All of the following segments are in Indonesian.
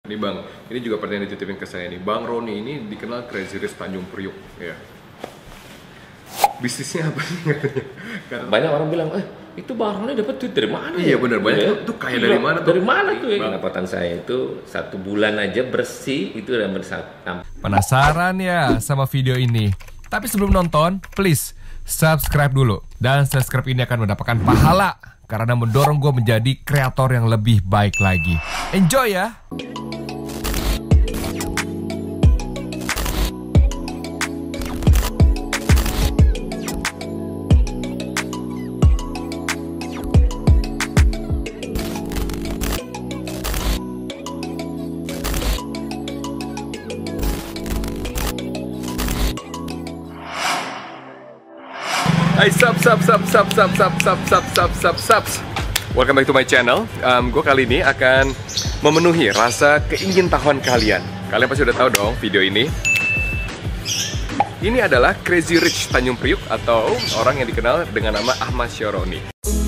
Ini Bang, ini juga pertanyaan dititipin ke saya nih. Bang Roni ini dikenal Crazy Rich Tanjung Priok, ya. Bisnisnya apa sih? Banyak orang bilang, itu Bang Roni dapat duit dari mana? Iya benar, banyak tuh kaya dari mana tuh? Dari mana tuh ya? Pendapatan saya itu 1 bulan aja bersih itu udah Penasaran ya sama video ini? Tapi sebelum nonton, please subscribe dulu. Dan subscribe ini akan mendapatkan pahala karena mendorong gue menjadi kreator yang lebih baik lagi. Enjoy ya! Hai sub. Welcome back to my channel. Gue kali ini akan memenuhi rasa keingintahuan kalian. Kalian pasti udah tahu dong video ini. Ini adalah Crazy Rich Tanjung Priok atau orang yang dikenal dengan nama Ahmad Syaroni.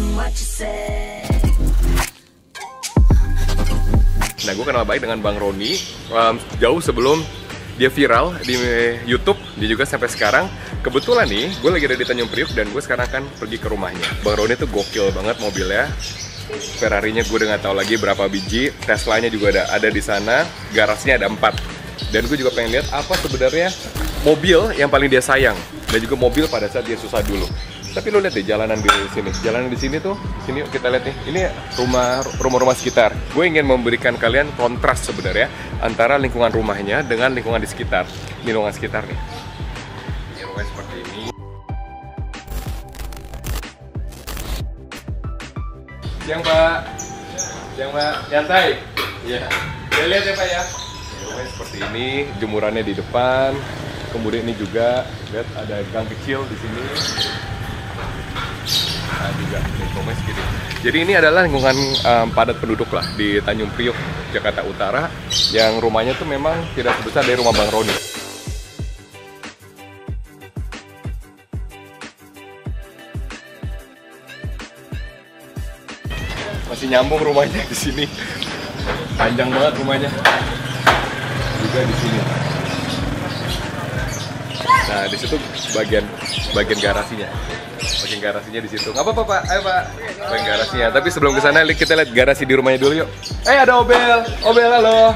Nah, gue kenal baik dengan Bang Roni jauh sebelum dia viral di YouTube. Dia juga sampai sekarang. Kebetulan nih, gue lagi ada di Tanjung Priok dan gue sekarang akan pergi ke rumahnya. Bang Roni tuh gokil banget mobilnya. Ferrarinya gue udah nggak tahu lagi berapa biji. Teslanya juga ada di sana. Garasinya ada 4. Dan gue juga pengen lihat apa sebenarnya mobil yang paling dia sayang. Dan juga mobil pada saat dia susah dulu. Tapi lo lihat deh jalanan di sini. Jalanan di sini tuh, sini kita lihat nih. Ini rumah-rumah sekitar. Gue ingin memberikan kalian kontras sebenarnya antara lingkungan rumahnya dengan lingkungan di sekitar. Ini lingkungan sekitar nih. Ini rumahnya seperti ini. Siang Pak. Siang Pak. Nyantai. Iya. Lihat ya Pak ya. Rumahnya seperti ini. Jemurannya di depan. Kemudian ini juga lihat ada gang kecil di sini. Nah, juga rumahnya segini. Jadi ini adalah lingkungan padat penduduk lah di Tanjung Priok, Jakarta Utara, yang rumahnya tuh memang tidak sebesar dari rumah Bang Roni. Masih nyambung rumahnya di sini. Panjang banget rumahnya. Juga di sini. Nah, di situ bagian garasinya. Bagian garasinya di situ. Nggak apa-apa Pak, ayo Pak. Bagian garasinya. Tapi sebelum ke sana kita lihat garasi di rumahnya dulu yuk. Ada Obel. Obel halo.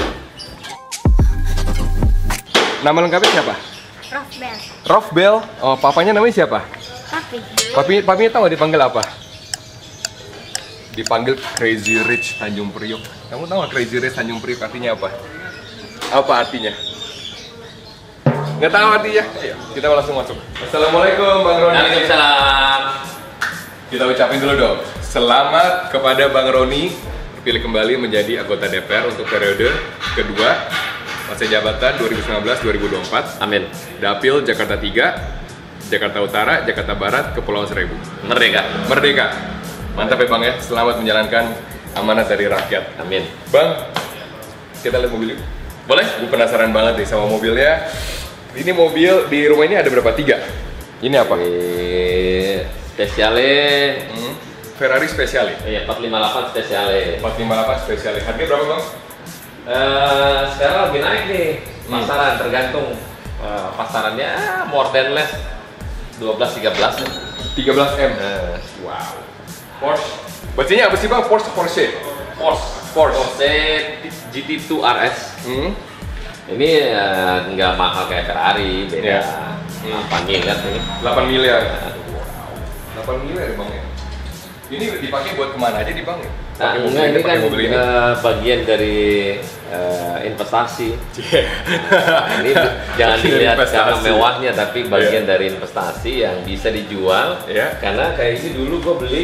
Nama lengkapnya siapa? Rofbel. Rofbel. Oh, papanya namanya siapa? Papi. Papinya tahu nggak dipanggil apa? Dipanggil Crazy Rich Tanjung Priok. Kamu tahu nggak Crazy Rich Tanjung Priok artinya apa? Apa artinya? Nggak tahu artinya? Ayo, kita langsung masuk. Assalamualaikum Bang Roni. Waalaikumsalam. Kita ucapin dulu dong. Selamat kepada Bang Roni terpilih kembali menjadi anggota DPR untuk periode kedua masa jabatan 2019-2024. Amin. Dapil Jakarta 3, Jakarta Utara, Jakarta Barat, Kepulauan Seribu. Merdeka. Merdeka. Mantap ya Bang ya. Selamat menjalankan amanat dari rakyat. Amin. Bang, kita lihat mobil yuk. Boleh? Gue penasaran banget nih sama mobilnya. Ini mobil di rumah ini ada berapa? 3? Ini apa? Spesiale. Ferrari Speciale. Iya, 458 Spesiale. 458 Speciale. Harganya berapa Bang? Sekarang lagi naik nih. Pasaran tergantung. Pasarannya more than less 12-13 nih. 13M. Wow. Porsche. Bacanya apa sih Bang? Porsche. Porsche GT2 RS. Ini nggak mahal kayak Ferrari, beda. 8 miliar ini. 8 miliar. Wow. 8 miliar ya Bang ya? Ini dipakai buat kemana aja nih Bang ya? Nah, ini kan bagian dari investasi. Nah, ini jangan dilihat karena mewahnya, tapi bagian dari investasi yang bisa dijual. Karena kayak ini dulu gue beli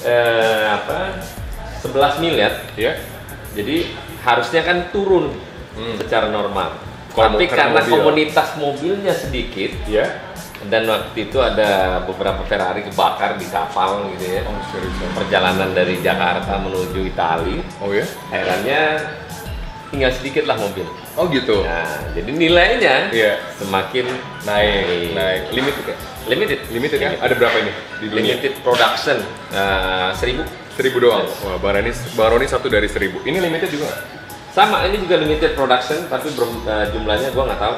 11 miliar. Jadi harusnya kan turun secara normal. Tapi karena komunitas mobilnya sedikit, dan waktu itu ada beberapa Ferrari kebakar di kapal gitu ya. Perjalanan dari Jakarta menuju Itali. Akhirnya tinggal sedikit lah mobil. Oh gitu. Nah, jadi nilainya semakin naik. Limited kan? Ada berapa ini di dunia? Limited production 1000 doang. Wah, Bang Roni 1 dari 1000. Ini limited juga nggak? Sama, ini juga limited production, tapi jumlahnya gua nggak tahu.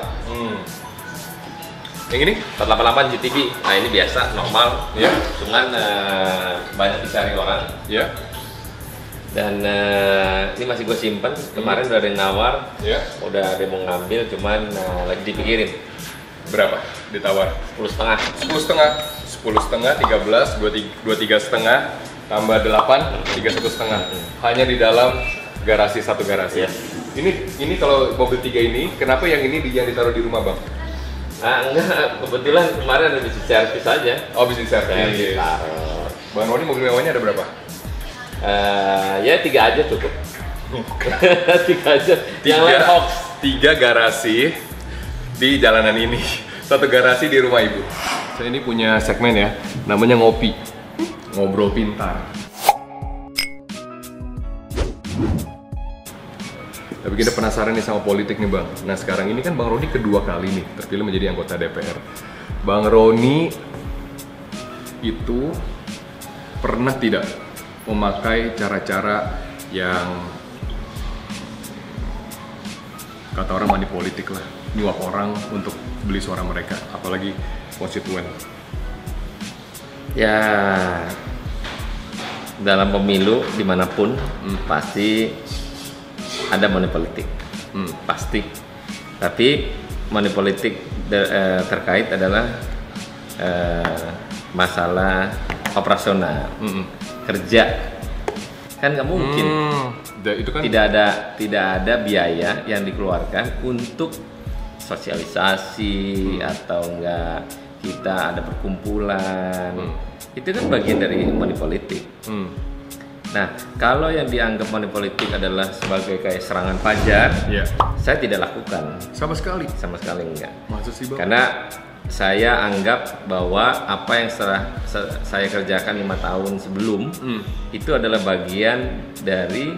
Yang ini? 488 GTB. Nah ini biasa, normal. Ya. Cuman banyak dicari orang. Ya. Dan ini masih gue simpen. Kemarin udah ada yang nawar. Ya. Udah ada yang mau ngambil, cuman lagi dipikirin. Berapa ditawar? 10,5. 10,5, 13, 23,5, tambah 8, 31,5. Hanya di dalam garasi, satu garasi. Ya. Ini kalau mobil 3 ini, kenapa yang ini yang ditaruh di rumah bang? Enggak, kebetulan kemarin ada bisnis servis aja. Oh bisnis servis. Bang Roni mobil mewahnya ada berapa? Ya 3 aja cukup. 3 aja. Yang lain hoax. 3 garasi di jalanan ini, 1 garasi di rumah ibu. Saya ini punya segmen ya, namanya ngopi, ngobrol pintar. Tapi kita penasaran nih sama politik nih bang. Nah sekarang ini kan Bang Roni kedua kali nih terpilih menjadi anggota DPR. Bang Roni itu pernah tidak memakai cara-cara yang kata orang money politik lah, nyuap orang untuk beli suara mereka, apalagi konstituen? Ya dalam pemilu dimanapun pasti ada money politik, pasti. Tapi money politik terkait adalah masalah operasional, kerja. Kan nggak mungkin. Itu kan tidak ada biaya yang dikeluarkan untuk sosialisasi atau enggak kita ada perkumpulan. Itu kan bagian dari money politik. Nah, kalau yang dianggap money politik adalah sebagai kayak serangan fajar, saya tidak lakukan. Sama sekali enggak. Maksud sih bang? Karena saya anggap bahwa apa yang saya kerjakan 5 tahun sebelum itu adalah bagian dari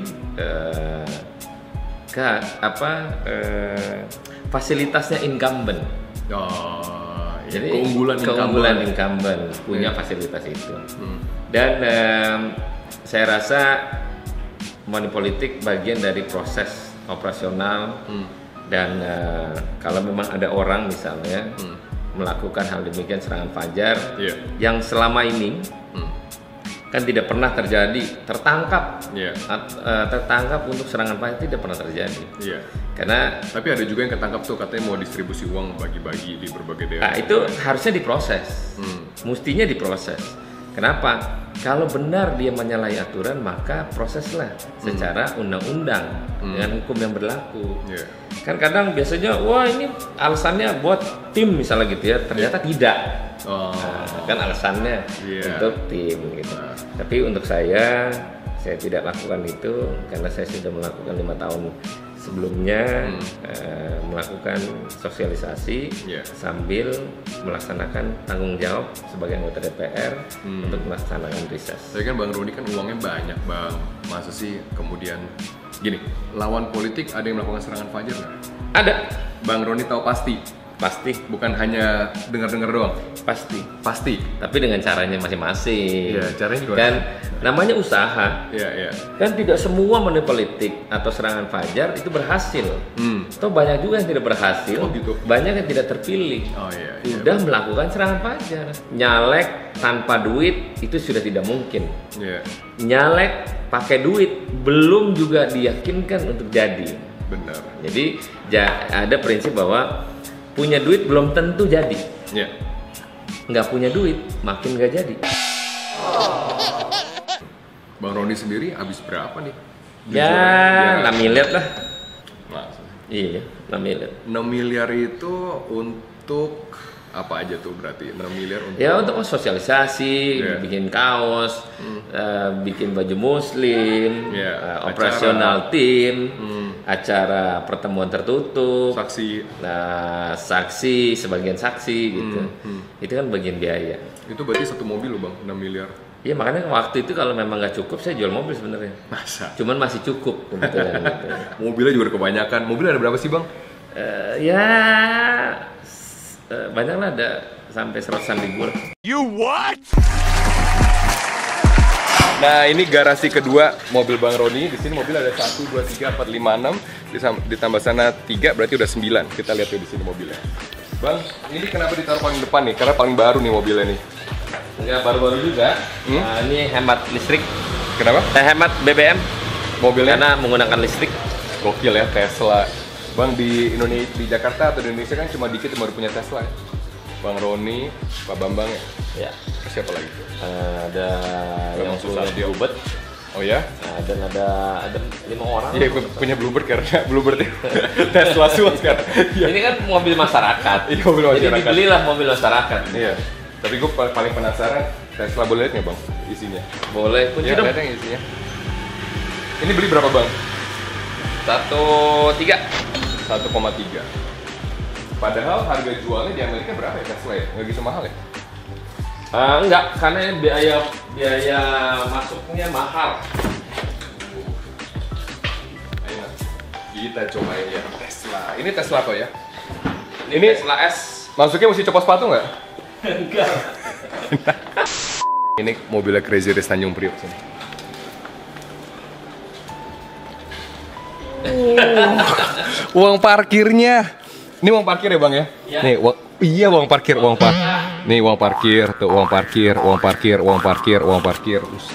fasilitasnya incumbent. Jadi keunggulan incumbent punya fasilitas itu. Dan saya rasa money politik bagian dari proses operasional. Dan kalau memang ada orang misalnya melakukan hal demikian serangan fajar yang selama ini kan tidak pernah terjadi, tertangkap untuk serangan fajar tidak pernah terjadi. Karena tapi ada juga yang ketangkap tuh katanya mau distribusi uang bagi-bagi di berbagai daerah. Nah, itu harusnya diproses, mestinya diproses. Kenapa? Kalau benar dia menyalahi aturan, maka proseslah secara undang-undang dengan hukum yang berlaku. Kan kadang biasanya, wah ini alasannya buat tim misalnya gitu ya, ternyata tidak. Kan alasannya untuk tim gitu. Tapi untuk saya tidak lakukan itu karena saya sudah melakukan 5 tahun sebelumnya melakukan sosialisasi sambil melaksanakan tanggung jawab sebagai anggota DPR untuk melaksanakan riset. Tapi kan Bang Roni kan uangnya banyak bang, masa sih kemudian gini, lawan politik ada yang melakukan serangan fajar nggak? Ada. Bang Roni tahu pasti? Pasti. Bukan hanya dengar-dengar doang? Pasti. Pasti? Tapi dengan caranya masing-masing. Iya, caranya juga. Kan namanya usaha. Iya. Kan tidak semua money politik atau serangan fajar itu berhasil. Atau banyak juga yang tidak berhasil. Oh gitu. Banyak yang tidak terpilih. Sudah melakukan serangan fajar. Nyalek tanpa duit itu sudah tidak mungkin. Nyalek pakai duit belum juga diyakinkan untuk jadi. Benar. Jadi ada prinsip bahwa punya duit belum tentu jadi. Nggak punya duit makin nggak jadi. Bang Roni sendiri habis berapa nih? Ya 6 miliar lah. Maksudnya? Iya 6 miliar. 6 miliar itu untuk apa aja tuh berarti? 6 miliar untuk? Ya untuk sosialisasi, bikin kaos, bikin baju muslim, operasional tim, acara pertemuan tertutup, saksi, sebagian saksi gitu. Itu kan bagian biaya. Itu berarti satu mobil loh bang, 6 miliar. Iya makanya waktu itu kalau memang nggak cukup saya jual mobil sebenarnya. Masa? Cuman masih cukup kebetulan gitu. Mobilnya juga kebanyakan. Mobil ada berapa sih bang? Banyak lah, ada sampai 100-an ribu lah. You what? Nah, ini garasi kedua mobil Bang Roni. Di sini mobil ada 1, 2, 3, 4, 5, 6. Ditambah sana 3, berarti udah 9. Kita lihat tuh di sini mobilnya. Bang, ini kenapa ditaruh paling depan nih? Karena paling baru nih mobilnya nih. Enggak baru-baru juga. Nah, ini hemat listrik. Kenapa? Hemat BBM. Mobilnya? Karena menggunakan listrik. Gokil ya, Tesla. Bang, di Indonesia, di Jakarta atau di Indonesia kan cuma dikit yang baru punya Tesla ya? Bang Roni, Pak Bambang ya? Ya. Siapa lagi? Ada yang punya Bluebird. Oh ya? Nah, dan ada 5 orang. Iya, punya Bluebird karena Bluebird Tesla semua sekarang. Ini kan mobil masyarakat. Iya, mobil masyarakat. Jadi dibelilah mobil masyarakat. Iya. Tapi gue paling penasaran, Tesla boleh lihat nggak bang isinya? Boleh, kunci dong. Lihat yang isinya. Ini beli berapa bang? 1,3. 1,3. Padahal harga jualnya di Amerika berapa ya Tesla ya? Nggak gitu mahal ya? Enggak, karena biaya masuknya mahal. Ayo, kita cobain ya Tesla. Ini Tesla apa ya? Ini Tesla S. Masuknya mesti copot sepatu nggak? Enggak. Ini mobilnya Crazy Rich Tanjung Priok sini. Uang parkirnya. Ini uang parkir ya bang ya? Ya. Nih, iya uang parkir, Nih uang parkir, tuh uang parkir. Buset.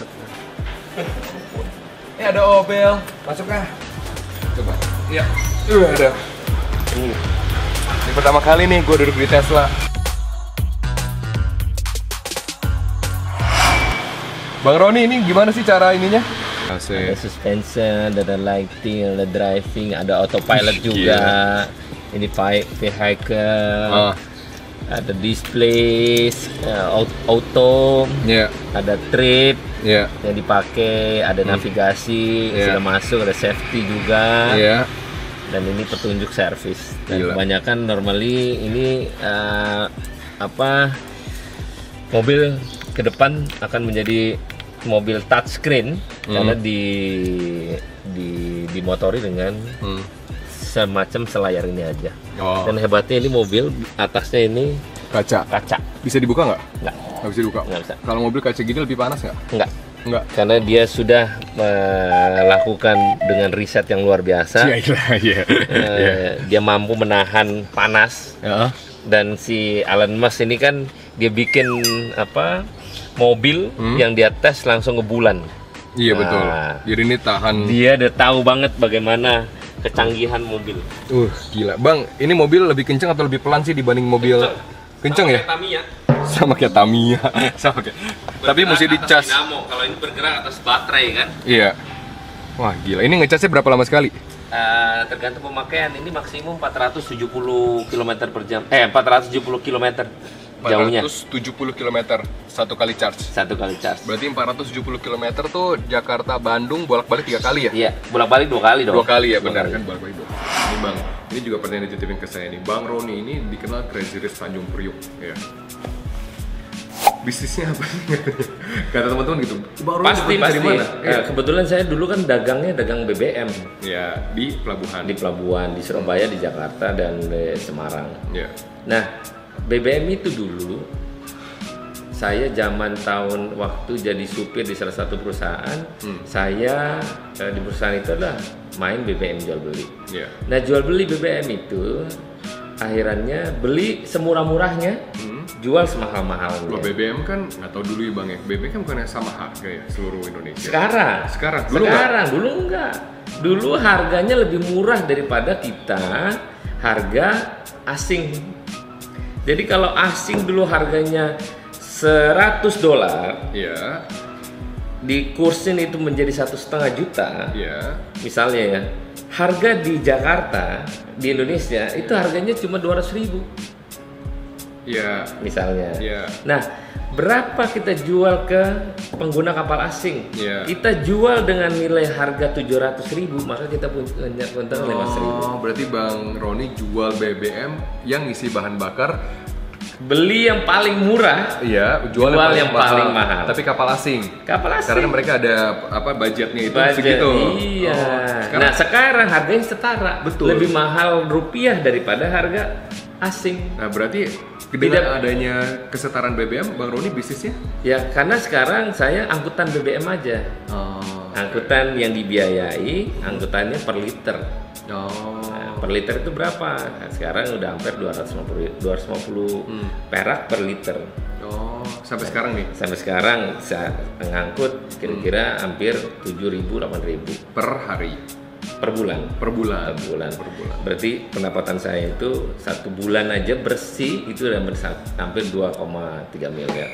Ini ada obel, masuk kah? Coba. Iya. Ada. Ini pertama kali nih gue duduk di Tesla. Bang Roni, ini gimana sih cara ininya? Ada suspension, ada lighting, ada driving, ada autopilot juga. Ini vehicle, ada display, auto, ada trip yang dipakai, ada navigasi, sudah masuk, ada safety juga. Dan ini petunjuk servis. Dan kebanyakan normally ini mobil ke depan akan menjadi mobil touchscreen karena dimotori dengan semacam selayar ini aja. Dan hebatnya ini mobil atasnya ini kaca. Bisa dibuka nggak? Nggak bisa dibuka. Nggak bisa. Kalau mobil kaca gini lebih panas nggak? Nggak. Karena dia sudah melakukan dengan riset yang luar biasa. Dia mampu menahan panas. Dan si Elon Musk ini kan dia bikin mobil yang dia tes langsung ke bulan. Iya betul. Jadi ini tahan. Dia udah tahu banget bagaimana kecanggihan mobil. Gila. Bang, ini mobil lebih kenceng atau lebih pelan sih dibanding mobil kenceng ya? Sama kayak Tamiya. Tapi mesti dicas. Kalau ini bergerak atas baterai kan? Iya. Wah, gila. Ini ngecasnya berapa lama sekali? Tergantung pemakaian. Ini maksimum 470 km per jam. 470 km. Jauhnya 470 km satu kali charge. Berarti 470 km tuh Jakarta Bandung bolak-balik 3 kali ya? Iya, bolak-balik 2 kali dong. 2 kali ya, benar kan, bolak-balik 2 kali. Ini Bang, ini juga pernah dititipin ke saya nih. Bang Roni ini dikenal Crazy Rich Tanjung Priok ya. Bisnisnya apa sih? Kata teman-teman gitu. Bang Roni pasti. dari mana? Kebetulan saya dulu kan dagangnya dagang BBM. Ya, di pelabuhan. Di Surabaya, di Jakarta dan di Semarang. Ya. Nah, BBM itu dulu saya zaman tahun waktu jadi supir di salah satu perusahaan, saya di perusahaan itu adalah main BBM jual beli. Nah, jual beli BBM itu akhirannya beli semurah-murahnya, jual semahal-mahalnya. BBM kan nggak tahu dulu ya bang ya, BBM kan bukannya sama harga ya seluruh Indonesia. Sekarang dulu enggak. Dulu harganya lebih murah daripada kita harga asing. Jadi kalau asing dulu harganya $100, ya, dikursin itu menjadi 1,5 juta, ya, misalnya ya, harga di Jakarta di Indonesia itu harganya cuma 200.000, ya, misalnya. Ya. Nah, berapa kita jual ke pengguna kapal asing? Ya. Kita jual dengan nilai harga 700.000, maka kita punya keuntungan 500.000. Oh, berarti Bang Roni jual BBM yang isi bahan bakar, beli yang paling murah, iya, jual yang paling mahal. Tapi kapal asing. Karena mereka ada budgetnya itu segitu. Iya. Nah, sekarang harganya setara. Betul. Lebih mahal rupiah daripada harga asing. Nah, berarti Dengan adanya kesetaraan BBM, Bang Roni bisnisnya? Ya, karena sekarang saya angkutan BBM aja. Angkutan yang dibiayai, angkutannya per liter. Nah, per liter itu berapa? Nah, sekarang udah hampir 250 perak per liter. Sampai sekarang nih? Sampai sekarang bisa ngangkut kira-kira hampir 7.000, 8.000 per hari. Per bulan. Per bulan. Berarti pendapatan saya itu 1 bulan aja bersih itu udah hampir 2,3 miliar.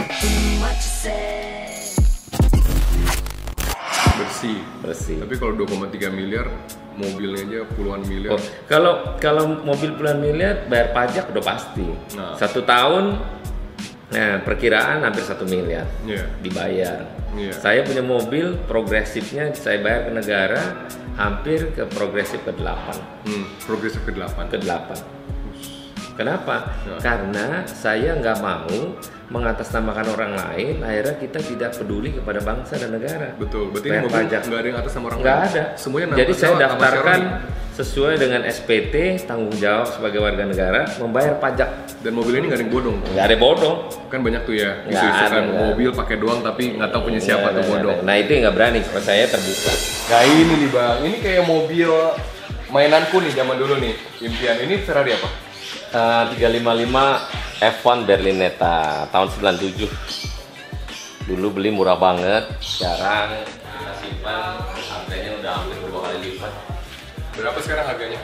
Bersih. Tapi kalau 2,3 miliar, mobilnya aja puluhan miliar. Kalau mobil puluhan miliar bayar pajak udah pasti. 1 tahun, nah perkiraan hampir 1 miliar dibayar. Saya punya mobil progresifnya saya bayar ke negara hampir ke progresif ke-8. Progresif ke-8. Kenapa? Karena saya nggak mau mengatasnamakan orang lain, akhirnya kita tidak peduli kepada bangsa dan negara. Betul, berarti mobil nggak ada yang atas sama orang lain? Nggak ada. Semuanya jadi saya daftarkan sesuai dengan SPT, tanggung jawab sebagai warga negara, membayar pajak. Dan mobil ini nggak ada yang bodong? Nggak ada bodong. Kan banyak tuh ya, isu-isu kan mobil pakai doang tapi nggak tahu punya siapa tuh bodong. Nah itu nggak berani, kalau saya terbuka. Nah ini nih Bang, ini kayak mobil mainanku nih zaman dulu nih, impian. Ini Ferrari apa? 355 F1 Berlinetta tahun 97. Dulu beli murah banget, sekarang kita simpan harganya udah hampir 2 kali lipat. Berapa sekarang harganya?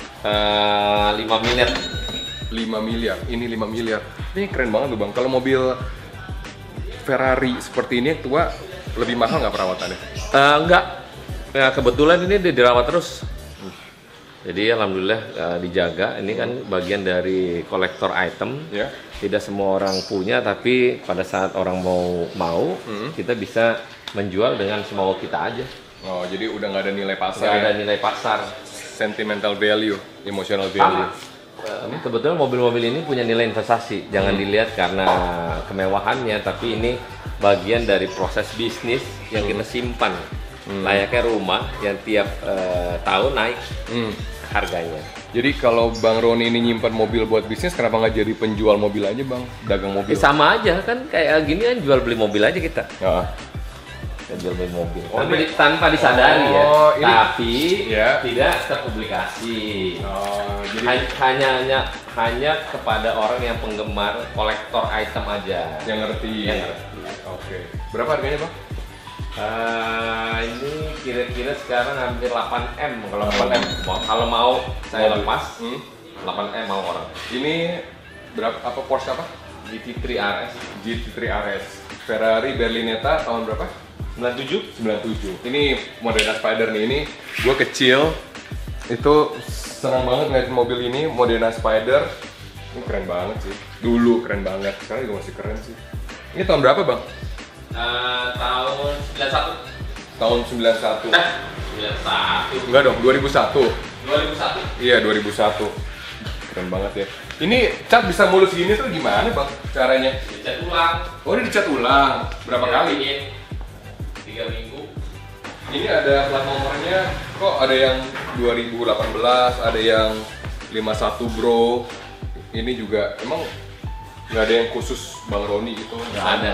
5 miliar. 5 miliar, ini 5 miliar. Ini keren banget tuh Bang. Kalau mobil Ferrari seperti ini tua, lebih mahal nggak perawatannya? Enggak. Ya, kebetulan ini dirawat terus. Jadi alhamdulillah dijaga. Ini kan bagian dari kolektor item. Tidak semua orang punya, tapi pada saat orang mau kita bisa menjual dengan semau kita aja. Oh, jadi udah nggak ada nilai pasar. Nggak ada nilai pasar. Sentimental value, emotional value. Kebetulan mobil-mobil ini punya nilai investasi. Jangan dilihat karena kemewahannya, tapi ini bagian dari proses bisnis yang kita simpan. Layaknya rumah yang tiap tahun naik harganya. Jadi kalau Bang Roni ini nyimpan mobil buat bisnis, kenapa nggak jadi penjual mobil aja Bang? Dagang mobil? Sama aja kan, kayak gini kan jual beli mobil aja kita. Jual beli mobil tanpa disadari ini, tapi tidak terpublikasi. Jadi hanya kepada orang yang penggemar kolektor item aja yang ngerti. Oke. Berapa harganya Bang? Ini kira-kira sekarang hampir 8M kalau 8M. Kalau mau saya lepas 8M mau orang. Ini berapa? Apa Porsche apa? GT3 RS. GT3 RS. Ferrari Berlinetta tahun berapa? 97. Ini Modena Spider nih. Ini gue kecil itu senang banget ngeliatin mobil ini, Modena Spider. Ini keren banget sih. Dulu keren banget. Sekarang juga masih keren sih. Ini tahun berapa Bang? Tahun 91. Tahun 91. 91. Enggak dong, 2001. 2001. Iya, 2001. Keren banget ya. Ini cat bisa mulus gini tuh gimana Bang caranya? Dicat ulang. Oh, ini dicat ulang. Berapa kali? 3 minggu. Ini ada plat nomornya. Kok ada yang 2018, ada yang 51 Bro. Ini juga emang nggak ada yang khusus Bang Roni gitu? Nggak ada.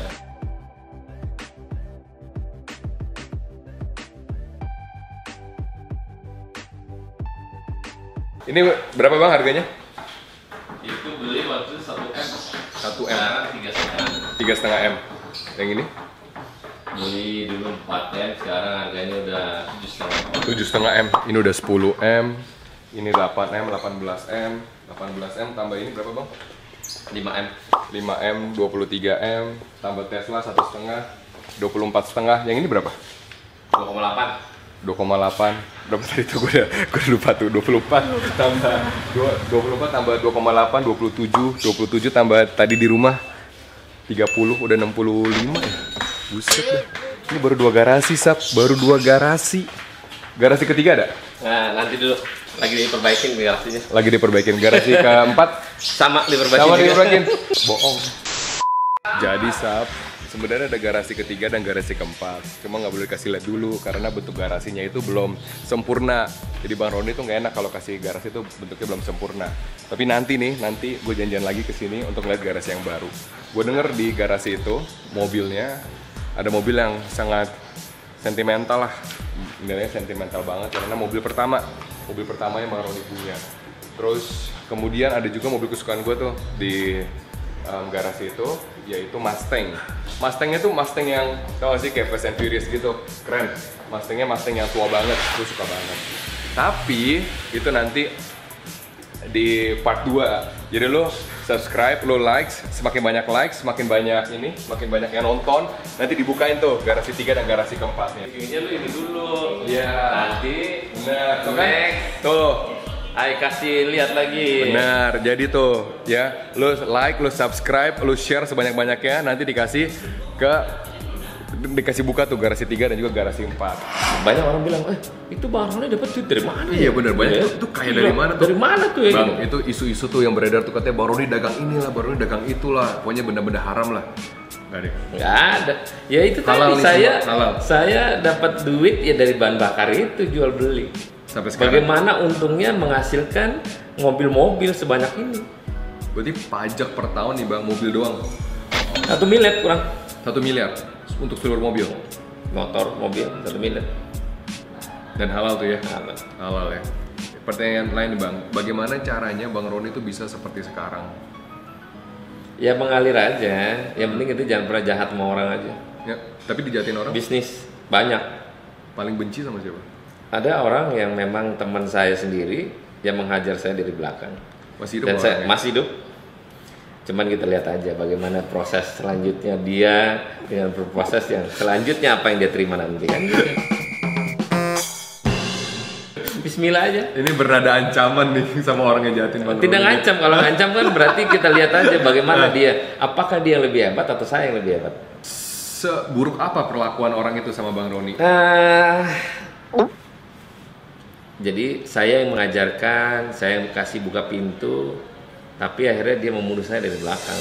Ini berapa Bang harganya? Itu beli waktu 1M. 1M. Sekarang 3,5. 3,5M. Yang ini? Beli dulu 4M, sekarang harganya udah 7,5. 7,5M. Ini udah 10M. Ini 8M, 18M. 18M tambah ini berapa Bang? 5M. 5M, 23M. Tambah Tesla 1,5. 24,5. Yang ini berapa? 2,8. 2,8. Berapa tadi itu? Gue udah lupa tuh. 24 tambah 24 tambah 2,8, 27 tambah tadi di rumah 30, udah 65 ya. Buset dah. Ini baru 2 garasi, Sap. Baru 2 garasi. Garasi ketiga ada? Nah, nanti dulu lagi diperbaikin garasinya. Lagi diperbaikin. Garasi keempat sama diperbaikin. Sama diperbaikin. Bohong. Jadi, Sap, sebenarnya ada garasi ketiga dan garasi keempat. Cuma nggak boleh kasih lihat dulu karena bentuk garasinya itu belum sempurna. Jadi Bang Roni tuh nggak enak kalau kasih garasi itu bentuknya belum sempurna. Tapi nanti gue janjian lagi ke sini untuk lihat garasi yang baru. Gue denger di garasi itu mobilnya ada mobil yang sangat sentimental lah. Nilainya sentimental banget karena mobil pertama yang Bang Roni punya. Terus kemudian ada juga mobil kesukaan gue tuh di garasi itu, yaitu Mustang. Mustangnya tuh Mustang yang tau gak sih kayak Fast and Furious gitu, keren. Mustangnya Mustang yang tua banget, gue suka banget. Tapi itu nanti di part 2. Jadi lo subscribe, lo likes, semakin banyak likes, semakin banyak yang nonton, nanti dibukain tuh garasi 3 dan garasi keempatnya. Ini lu ini dulu. Iya. Nanti Benar, tuh kan? next. Tuh. Ayo kasih lihat lagi. Benar, jadi tuh ya, lu like, lu subscribe, lu share sebanyak-banyaknya, nanti dikasih buka tuh garasi 3 dan juga garasi 4. Banyak orang bilang, itu Bang Roni dapat duit dari mana? Iya benar, banyak itu kayak dari mana tuh? Dari mana tuh ya? Bang, itu isu-isu tuh yang beredar tuh katanya Bang Roni dagang inilah, Bang Roni dagang itulah, pokoknya benda-benda haram lah. Nggak deh. Nggak ada. Ya itu Halal tadi nih, saya dapat duit ya dari bahan bakar itu jual beli. Sampai sekarang. Bagaimana untungnya menghasilkan mobil-mobil sebanyak ini? Berarti pajak per tahun nih Bang, mobil doang 1 miliar kurang. 1 miliar untuk seluruh mobil. Motor, mobil 1 miliar. Dan halal tuh ya? Halal. Halal ya. Pertanyaan lain nih Bang, bagaimana caranya Bang Roni itu bisa seperti sekarang? Ya mengalir aja. Yang penting itu jangan pernah jahat sama orang aja. Ya, tapi dijahatin orang? Bisnis banyak. Paling benci sama siapa? Ada orang yang memang teman saya sendiri yang menghajar saya dari belakang. Masih hidup Dan saya orangnya? masih hidup. Cuman kita lihat aja bagaimana proses selanjutnya dia dengan proses yang selanjutnya apa yang dia terima nanti kan. Bismillah aja. Ini bernada ancaman nih sama orang yang jahatin Bang Tidak Roni. ngancam, kalau ngancam kan berarti kita lihat aja bagaimana dia, apakah dia yang lebih hebat atau saya yang lebih hebat. Seburuk apa perlakuan orang itu sama Bang Roni? Jadi saya yang mengajarkan, saya yang kasih buka pintu, tapi akhirnya dia membunuh saya dari belakang.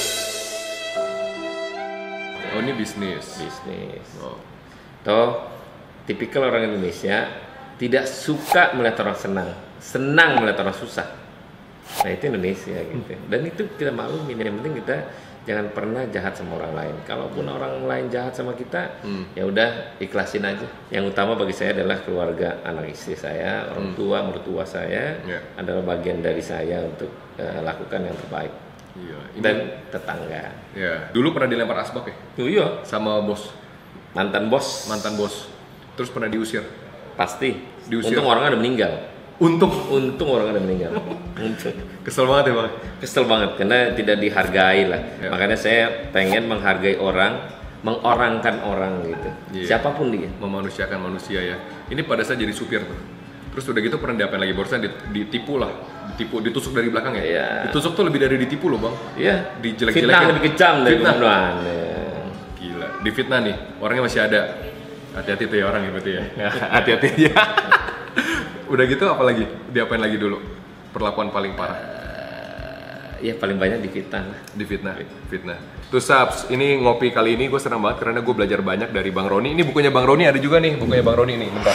Oh ini bisnis. Bisnis. Oh. Toh, tipikal orang Indonesia tidak suka melihat orang senang melihat orang susah. Nah itu Indonesia gitu. Dan itu kita maklumin. Yang penting kita jangan pernah jahat sama orang lain. Kalaupun orang lain jahat sama kita, ya udah ikhlasin aja. Yang utama bagi saya adalah keluarga, anak istri saya, orang tua, mertua saya adalah bagian dari saya untuk lakukan yang terbaik. Iya. Dan tetangga. Ya. Dulu pernah dilempar asbak ya? Iya. Sama bos. Mantan bos. Terus pernah diusir. Pasti. Diusir. Untung orangnya udah meninggal. Untung orangnya udah meninggal. Untung. Kesel banget ya Bang? Kesel banget karena tidak dihargai lah. Ya. Makanya saya pengen menghargai orang, mengorangkan orang gitu. Iya. Siapapun dia. Memanusiakan manusia ya. Ini pada saat jadi supir tuh. Terus udah gitu pernah diapain lagi? Barusan ditipu lah. Ditusuk dari belakang ya? Iya. Ditusuk tuh lebih dari ditipu loh Bang. Iya. Dijelek-jelekin. Fitnah lebih kejam dari Fitnah. pembunuhan. Gila. Difitnah nih. Orangnya masih ada. Hati-hati tuh ya orang ya berarti ya. Hati-hati ya. Udah gitu apa lagi? Diapain lagi dulu? Perlakuan paling parah. Ya paling banyak difitnah. Fitnah. Terus Saps, ini ngopi kali ini gue senang banget karena gue belajar banyak dari Bang Roni. Ini bukunya Bang Roni ada juga nih, bukunya Bang Roni nih, bentar.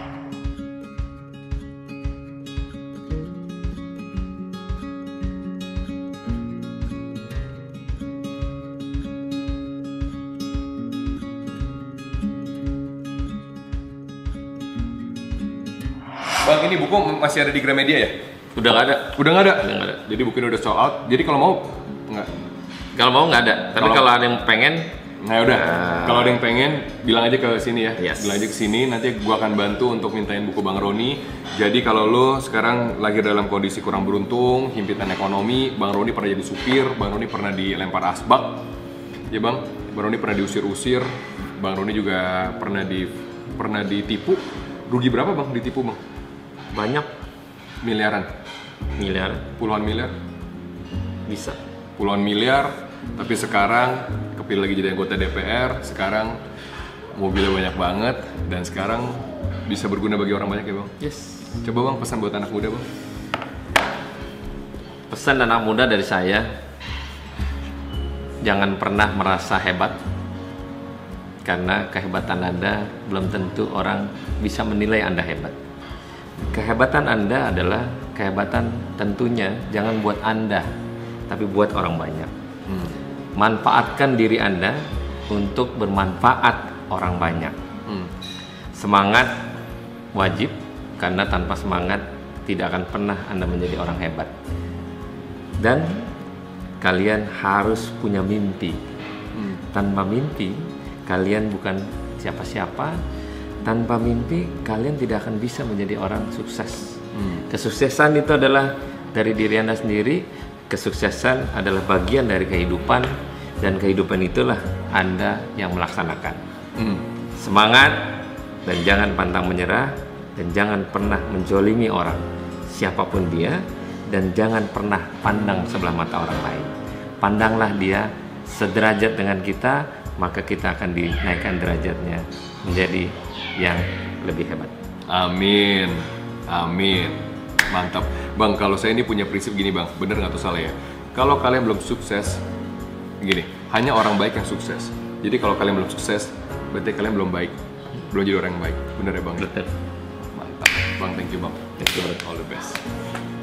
Bang, ini buku masih ada di Gramedia ya? Udah nggak ada. Udah nggak ada? Udah nggak ada. Jadi buku ini udah sold out. Jadi kalau mau nggak? Kalau mau nggak ada. Tapi kalau ada yang pengen, Nah udah. Kalau ada yang pengen, bilang aja ke sini ya. Yes. Bilang aja ke sini. Nanti gua akan bantu untuk mintain buku Bang Roni. Jadi kalau lo sekarang lagi dalam kondisi kurang beruntung, himpitan ekonomi, Bang Roni pernah jadi supir, Bang Roni pernah dilempar asbak, ya Bang. Bang Roni pernah diusir-usir. Bang Roni juga pernah ditipu. Rugi berapa Bang ditipu Bang? banyak Miliaran. Puluhan miliar. Bisa. Puluhan miliar, tapi sekarang kepilih lagi jadi anggota DPR, sekarang mobilnya banyak banget, dan sekarang bisa berguna bagi orang banyak ya Bang? Yes. Coba Bang pesan buat anak muda Bang. Pesan anak muda dari saya, jangan pernah merasa hebat, Karena kehebatan Anda belum tentu orang bisa menilai Anda hebat. Kehebatan Anda adalah kehebatan tentunya jangan buat Anda, tapi buat orang banyak. Manfaatkan diri Anda untuk bermanfaat orang banyak. Semangat wajib, karena tanpa semangat tidak akan pernah Anda menjadi orang hebat. Dan kalian harus punya mimpi. Tanpa mimpi, kalian bukan siapa-siapa. Tanpa mimpi, kalian tidak akan bisa menjadi orang sukses. Kesuksesan itu adalah dari diri Anda sendiri. Kesuksesan adalah bagian dari kehidupan, dan kehidupan itulah Anda yang melaksanakan. Semangat, dan jangan pantang menyerah, dan jangan pernah menjolimi orang, siapapun dia, dan jangan pernah pandang sebelah mata orang lain. Pandanglah dia sederajat dengan kita, maka kita akan dinaikkan derajatnya menjadi yang lebih hebat. Amin, amin, mantap. Bang, kalau saya ini punya prinsip gini bang, bener nggak tuh salah ya? Kalau kalian belum sukses, gini, hanya orang baik yang sukses. Jadi kalau kalian belum sukses, berarti kalian belum baik, belum jadi orang yang baik. Bener ya bang? Betul. Mantap, bang, thank you bang. Thank you. All the best.